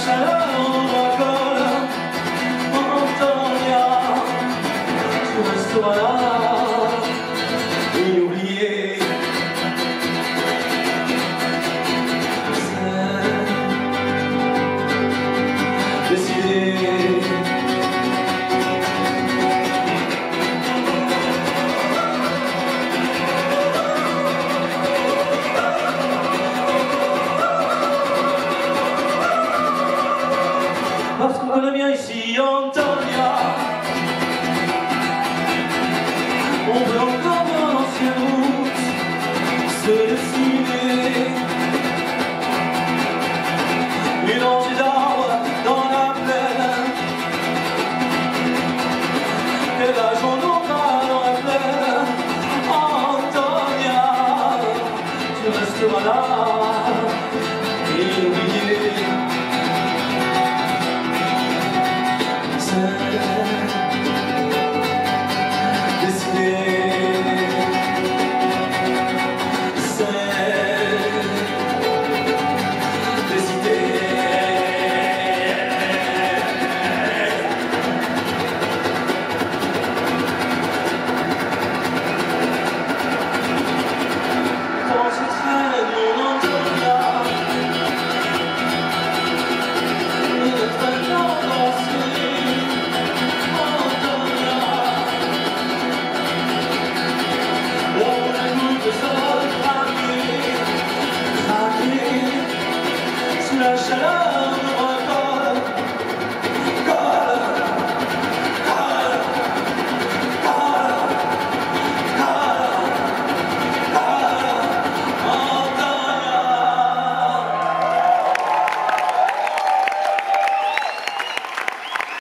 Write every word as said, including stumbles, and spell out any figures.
chaleur au col, Antonia, tu resteras là, inoublié. C'est décidé. Parce qu'on connaît bien ici Antonia, on peut encore voir l'ancienne route se dessiner. Une rangée d'arbres dans la plaine, et la journée dans la plaine. Antonia, tu resteras là, inoublié. Shut up.